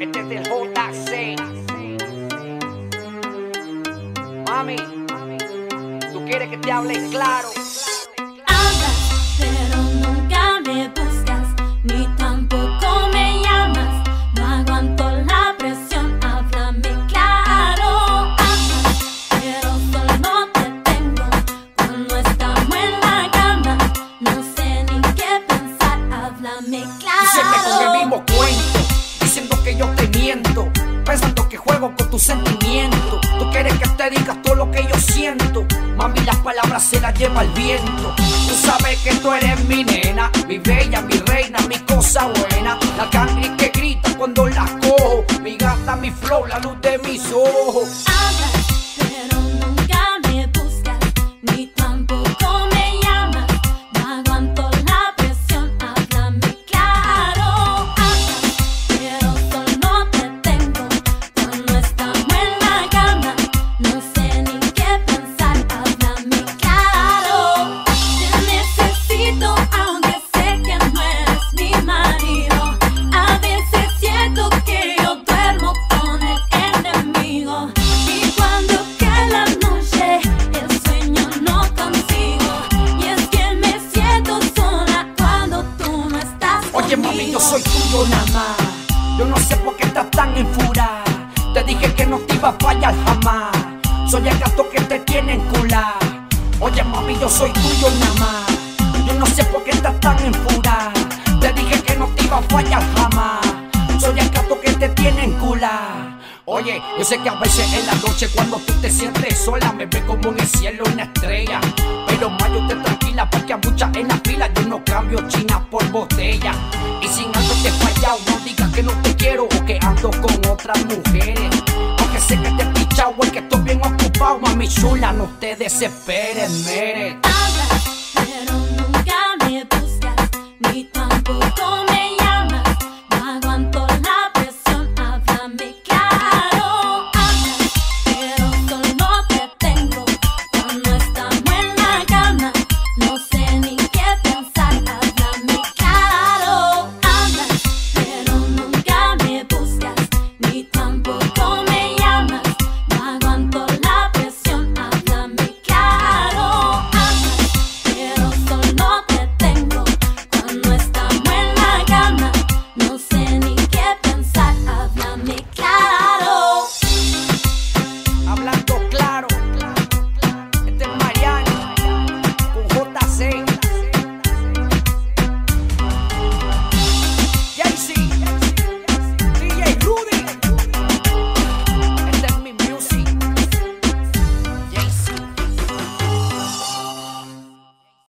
Este es del JC. Mami, tú quieres que te hable claro. Hablas, pero nunca me buscas, ni tampoco me llamas. No aguanto la presión, háblame claro. Hablas, pero solo te tengo cuando estamos en la cama. No sé ni qué pensar, háblame claro. Siempre con el mismo cuento, diciendo que yo te miento, pensando que juego con tus sentimientos. Tú quieres que te digas todo lo que yo siento. Mami, las palabras se las lleva el viento. Tú sabes que tú eres mi nena, mi bella, mi reina, mi cosa buena. La cangri que grita cuando la cojo, mi gata, mi flow, la luz de mis ojos. Hablas, pero nunca me buscas, ni tampoco me llamas. No aguanto la presión, háblame claro. Hablas, pero solo te tengo cuando estamos en la cama. No sé ni qué pensar, háblame claro. Te necesito aunque sé que no eres mi marido. A veces siento que yo duermo con el enemigo. Y cuando cae la noche el sueño no consigo. Y es que me siento sola cuando tú no estás conmigo. Oye mami, yo soy tuyo nada más. Yo no sé por qué estás tan enfurada. Te dije que no te iba a fallar jamás. Soy el gato que te tiene enculada. Oye mami, yo soy tuyo nada más. Yo no sé por qué estás tan enfurada. Te dije que no te iba a fallar jamás. Soy el gato que te tiene enculada. Oye, yo sé que a veces en la noche cuando tú te sientes sola me ves como en el cielo una estrella. Pero más yo te tranquila porque a muchas en la fila yo no cambio china por botella. Y sin algo te he fallado, no digas que no te quiero o que ando con otras mujeres. Aunque sé que te he pichado o que estoy bien ocupado, mami chula, no te desesperes, mere.